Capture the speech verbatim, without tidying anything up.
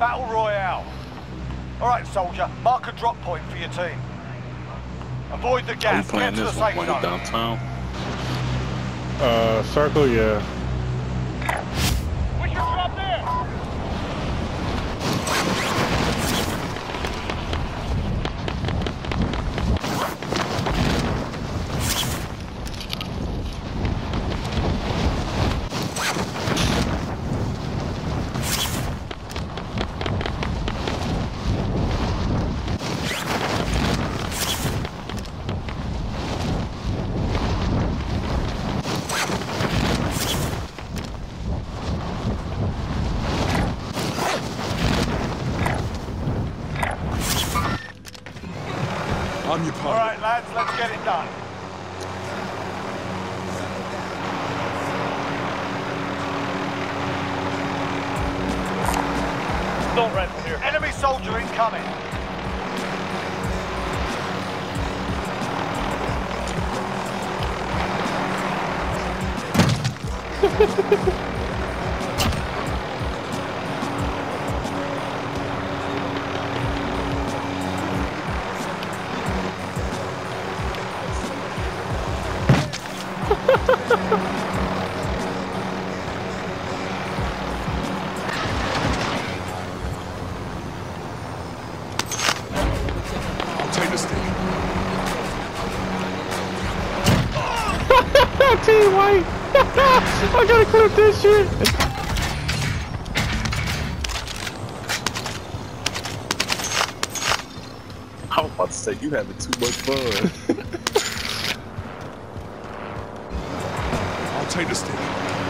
Battle Royale. Alright, soldier, mark a drop point for your team. Avoid the gas, Are we playing get to this the one safe playing zone. downtown? Uh, circle, yeah. We should drop there! I'm your partner. All right, lads, let's get it done. Don't run from here. Enemy soldier incoming. I'll take the stick. Team White! I gotta clip this shit! I was about to say, you having too much fun. I'll take the stick.